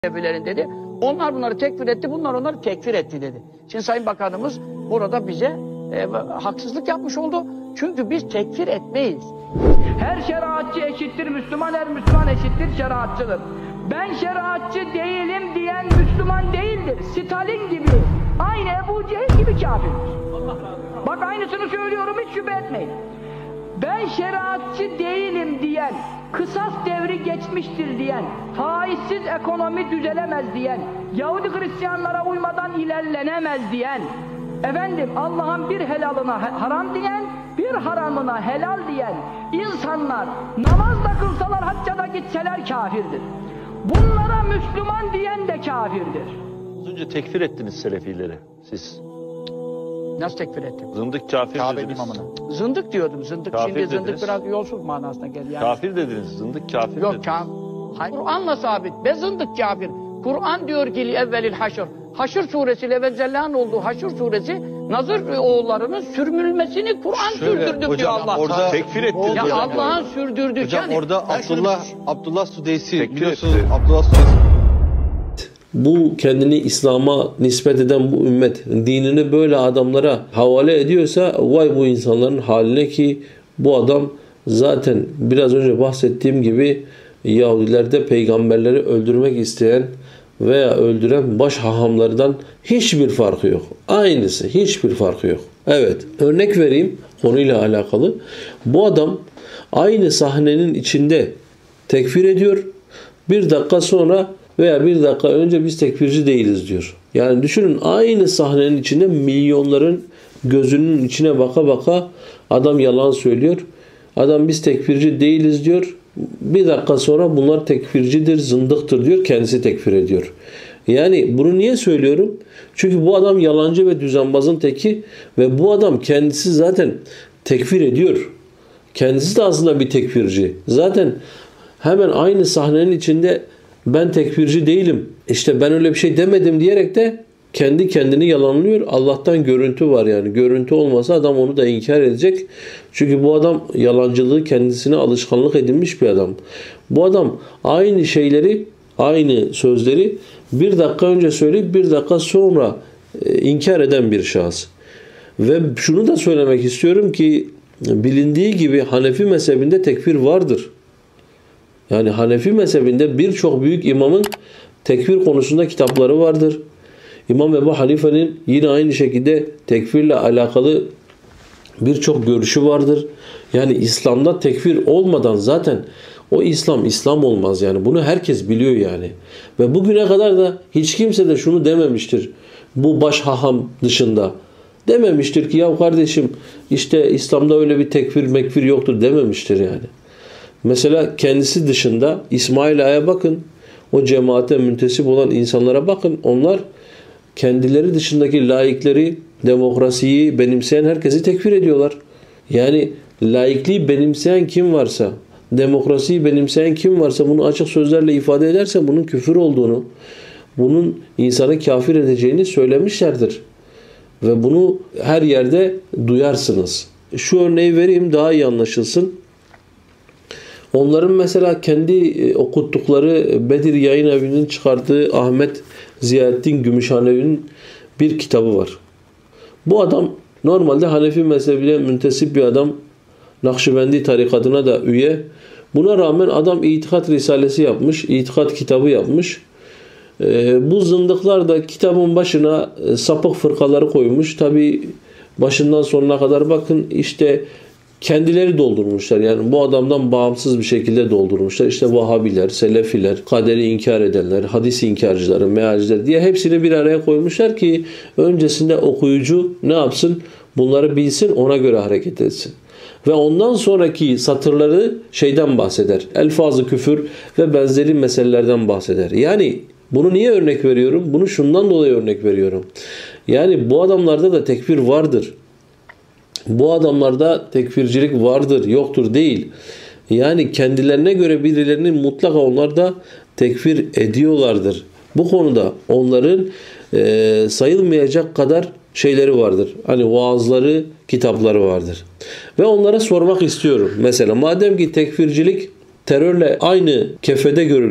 Evilerin dedi. Onlar bunları tekfir etti, bunlar onları tekfir etti dedi. Şimdi Sayın Bakanımız burada bize haksızlık yapmış oldu. Çünkü biz tekfir etmeyiz. Her şeriatçı eşittir Müslüman, her Müslüman eşittir şeriatçıdır. Ben şeriatçı değilim diyen Müslüman değildir. Stalin gibi, aynı Ebu Cehil gibi kafirdir. Bak aynısını söylüyorum, hiç şüphe etmeyin. Ben şeriatçı değilim diyen, kısas devri geçmiştir diyen, faizsiz ekonomi düzelemez diyen, Yahudi Hristiyanlara uymadan ilerlenemez diyen, efendim Allah'ın bir helalına haram diyen, bir haramına helal diyen insanlar namaz da kılsalar, hacca da gitseler kafirdir. Bunlara Müslüman diyen de kafirdir. Az önce tekfir ettiniz Selefileri siz. Nasıl tekfir ettim? Zındık kafir dediniz. Zındık diyordum, zındık. Kafir şimdi dediniz. Zındık biraz yolsuz manasına geldi. Yani. Kafir dediniz, zındık kafir Yok dediniz. hayır, Kur'an'la sabit. Be zındık kafir. Kur'an diyor ki evvelil haşr. Haşr suresiyle ve zellan olduğu Haşr suresi Nazır oğullarının sürmülmesini Kur'an sürdürdük diyor Allah. Orada tekfir ettiniz. Ya hocam. Allah'ın sürdürdük. Hocam yani, orada Abdullah Sudeysi Tekfir biliyorsunuz, etti. Abdullah Sudeysi. Bu kendini İslam'a nispet eden bu ümmet dinini böyle adamlara havale ediyorsa vay bu insanların haline ki bu adam zaten biraz önce bahsettiğim gibi Yahudilerde peygamberleri öldürmek isteyen veya öldüren baş hahamlardan hiçbir farkı yok. Aynısı, hiçbir farkı yok. Evet, örnek vereyim konuyla alakalı. Bu adam aynı sahnenin içinde tekfir ediyor. Bir dakika sonra veya bir dakika önce biz tekfirci değiliz diyor. Yani düşünün aynı sahnenin içinde milyonların gözünün içine baka baka adam yalan söylüyor. Adam biz tekfirci değiliz diyor. Bir dakika sonra bunlar tekfircidir, zındıktır diyor. Kendisi tekfir ediyor. Yani bunu niye söylüyorum? Çünkü bu adam yalancı ve düzenbazın teki ve bu adam kendisi zaten tekfir ediyor. Kendisi de aslında bir tekfirci. Zaten hemen aynı sahnenin içinde ben tekfirci değilim, İşte ben öyle bir şey demedim diyerek de kendi kendini yalanlıyor. Allah'tan görüntü var yani. Görüntü olmasa adam onu da inkar edecek. Çünkü bu adam yalancılığı kendisine alışkanlık edinmiş bir adam. Bu adam aynı şeyleri, aynı sözleri bir dakika önce söyleyip bir dakika sonra inkar eden bir şahıs. Ve şunu da söylemek istiyorum ki bilindiği gibi Hanefi mezhebinde tekfir vardır. Yani Hanefi mezhebinde birçok büyük imamın tekfir konusunda kitapları vardır. İmam Ebu Hanife'nin yine aynı şekilde tekfirle alakalı birçok görüşü vardır. Yani İslam'da tekfir olmadan zaten o İslam olmaz yani. Bunu herkes biliyor yani. Ve bugüne kadar da hiç kimse de şunu dememiştir. Bu baş haham dışında. Dememiştir ki ya kardeşim işte İslam'da öyle bir tekfir mekfir yoktur dememiştir yani. Mesela kendisi dışında İsmail Ağa'ya bakın. O cemaate müntesip olan insanlara bakın. Onlar kendileri dışındaki laikleri, demokrasiyi benimseyen herkesi tekfir ediyorlar. Yani laikliği benimseyen kim varsa, demokrasiyi benimseyen kim varsa bunu açık sözlerle ifade ederse bunun küfür olduğunu, bunun insanı kafir edeceğini söylemişlerdir. Ve bunu her yerde duyarsınız. Şu örneği vereyim daha iyi anlaşılsın. Onların mesela kendi okuttukları Bedir Yayın Evi'nin çıkardığı Ahmet Ziyaettin Gümüşhanevi'nin bir kitabı var. Bu adam normalde Hanefi mezhebine müntesip bir adam. Nakşibendi tarikatına da üye. Buna rağmen adam itikat risalesi yapmış, itikat kitabı yapmış. Bu zındıklar da kitabın başına sapık fırkaları koymuş. Tabi başından sonuna kadar bakın işte kendileri doldurmuşlar. Yani bu adamdan bağımsız bir şekilde doldurmuşlar. İşte Vahabiler, Selefiler, kaderi inkar edenler, hadis inkarcıları, mealciler diye hepsini bir araya koymuşlar ki öncesinde okuyucu ne yapsın? Bunları bilsin, ona göre hareket etsin. Ve ondan sonraki satırları şeyden bahseder. Elfaz-ı küfür ve benzeri meselelerden bahseder. Yani bunu niye örnek veriyorum? Bunu şundan dolayı örnek veriyorum. Yani bu adamlarda da tekfir vardır. Bu adamlarda tekfircilik vardır, yoktur değil. Yani kendilerine göre birilerinin mutlaka onlar da tekfir ediyorlardır. Bu konuda onların sayılmayacak kadar şeyleri vardır. Hani vaazları, kitapları vardır. Ve onlara sormak istiyorum. Mesela madem ki tekfircilik terörle aynı kefede görülüyor.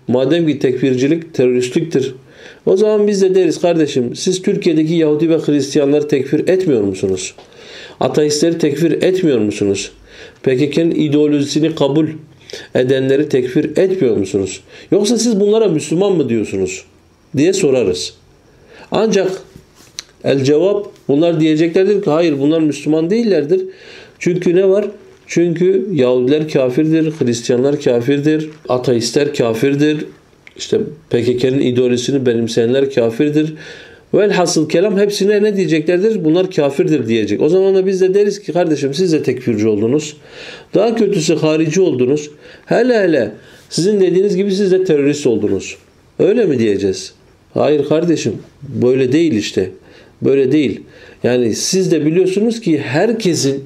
Madem ki tekfircilik teröristliktir. O zaman biz de deriz kardeşim, siz Türkiye'deki Yahudi ve Hristiyanları tekfir etmiyor musunuz? Ateistleri tekfir etmiyor musunuz? PKK'nın ideolojisini kabul edenleri tekfir etmiyor musunuz? Yoksa siz bunlara Müslüman mı diyorsunuz diye sorarız. Ancak el cevap, bunlar diyeceklerdir ki hayır, bunlar Müslüman değillerdir. Çünkü ne var? Çünkü Yahudiler kafirdir, Hristiyanlar kafirdir, ateistler kafirdir. İşte PKK'nın ideolojisini benimseyenler kafirdir. Velhasıl kelam hepsine ne diyeceklerdir? Bunlar kafirdir diyecek. O zaman da biz de deriz ki kardeşim siz de tekfirci oldunuz. Daha kötüsü harici oldunuz. Hele sizin dediğiniz gibi siz de terörist oldunuz. Öyle mi diyeceğiz? Hayır kardeşim, böyle değil işte. Böyle değil. Yani siz de biliyorsunuz ki herkesin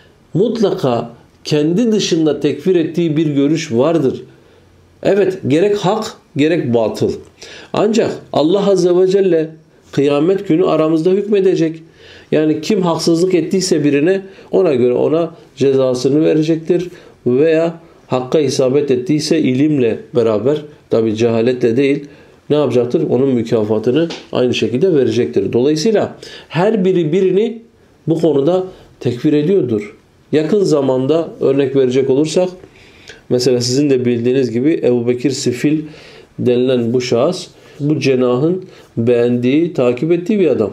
mutlaka kendi dışında tekfir ettiği bir görüş vardır. Evet, gerek hak gerek batıl. Ancak Allah Azze ve Celle kıyamet günü aramızda hükmedecek. Yani kim haksızlık ettiyse birine, ona göre ona cezasını verecektir. Veya hakka isabet ettiyse ilimle beraber, tabi cehaletle değil, ne yapacaktır? Onun mükafatını aynı şekilde verecektir. Dolayısıyla her biri birini bu konuda tekfir ediyordur. Yakın zamanda örnek verecek olursak, mesela sizin de bildiğiniz gibi Ebu Bekir Sifil denilen bu şahıs, bu cenahın beğendiği, takip ettiği bir adam.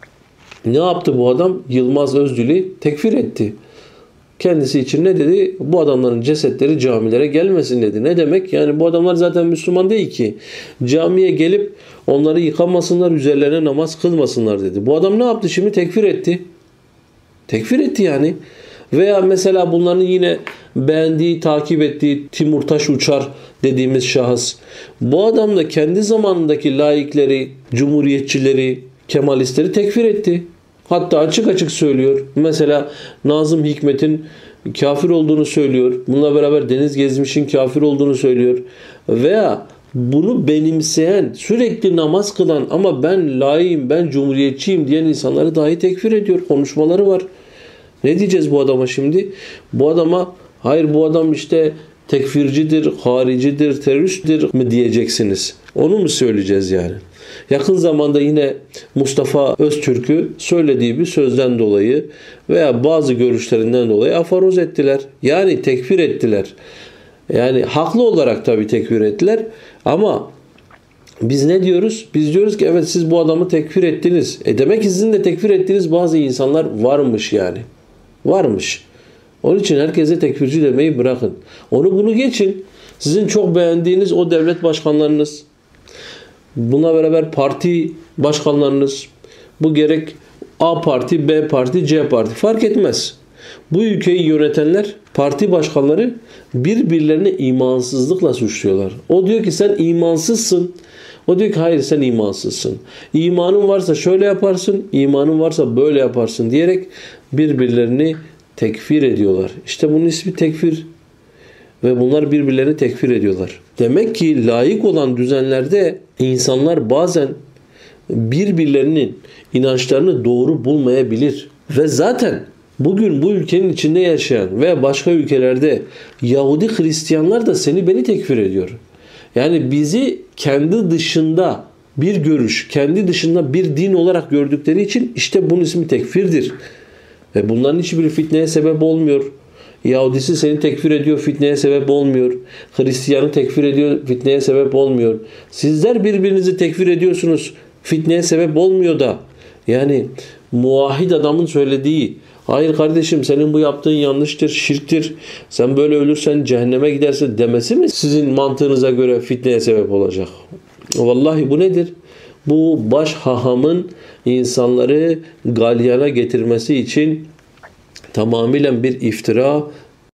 Ne yaptı bu adam? Yılmaz Özdil'i tekfir etti. Kendisi için ne dedi? Bu adamların cesetleri camilere gelmesin dedi. Ne demek? Yani bu adamlar zaten Müslüman değil ki. Camiye gelip onları yıkamasınlar, üzerlerine namaz kılmasınlar dedi. Bu adam ne yaptı şimdi? Tekfir etti. Tekfir etti yani. Veya mesela bunların yine beğendiği, takip ettiği Timur Taş Uçar dediğimiz şahıs. Bu adam da kendi zamanındaki laikleri, cumhuriyetçileri, kemalistleri tekfir etti. Hatta açık açık söylüyor. Mesela Nazım Hikmet'in kafir olduğunu söylüyor. Bununla beraber Deniz Gezmiş'in kafir olduğunu söylüyor. Veya bunu benimseyen, sürekli namaz kılan ama ben laikim, ben cumhuriyetçiyim diyen insanları dahi tekfir ediyor. Konuşmaları var. Ne diyeceğiz bu adama şimdi? Bu adama hayır bu adam işte tekfircidir, haricidir, teröristtir mi diyeceksiniz? Onu mu söyleyeceğiz yani? Yakın zamanda yine Mustafa Öztürk'ü söylediği bir sözden dolayı veya bazı görüşlerinden dolayı afaroz ettiler. Yani tekfir ettiler. Yani haklı olarak tabii tekfir ettiler ama biz ne diyoruz? Biz diyoruz ki evet siz bu adamı tekfir ettiniz. Demek ki sizin de tekfir ettiğiniz bazı insanlar varmış yani. Varmış. Onun için herkese tekfirci demeyi bırakın. Onu bunu geçin. Sizin çok beğendiğiniz o devlet başkanlarınız, buna beraber parti başkanlarınız, bu gerek A parti, B parti, C parti fark etmez. Bu ülkeyi yönetenler, parti başkanları birbirlerini imansızlıkla suçluyorlar. O diyor ki sen imansızsın. O diyor ki hayır sen imansızsın. İmanın varsa şöyle yaparsın, imanın varsa böyle yaparsın diyerek birbirlerini tekfir ediyorlar. İşte bunun ismi tekfir. Ve bunlar birbirlerini tekfir ediyorlar. Demek ki layık olan düzenlerde insanlar bazen birbirlerinin inançlarını doğru bulmayabilir. Ve zaten bugün bu ülkenin içinde yaşayan ve başka ülkelerde Yahudi Hristiyanlar da seni beni tekfir ediyor. Yani bizi kendi dışında bir görüş, kendi dışında bir din olarak gördükleri için işte bunun ismi tekfirdir. Ve bunların hiçbir fitneye sebep olmuyor. Yahudisi seni tekfir ediyor, fitneye sebep olmuyor. Hristiyanı tekfir ediyor, fitneye sebep olmuyor. Sizler birbirinizi tekfir ediyorsunuz, fitneye sebep olmuyor da. Yani muvahhid adamın söylediği, hayır kardeşim senin bu yaptığın yanlıştır, şirktir, sen böyle ölürsen cehenneme gidersin demesi mi sizin mantığınıza göre fitneye sebep olacak? Vallahi bu nedir? Bu baş hahamın insanları galyana getirmesi için tamamıyla bir iftira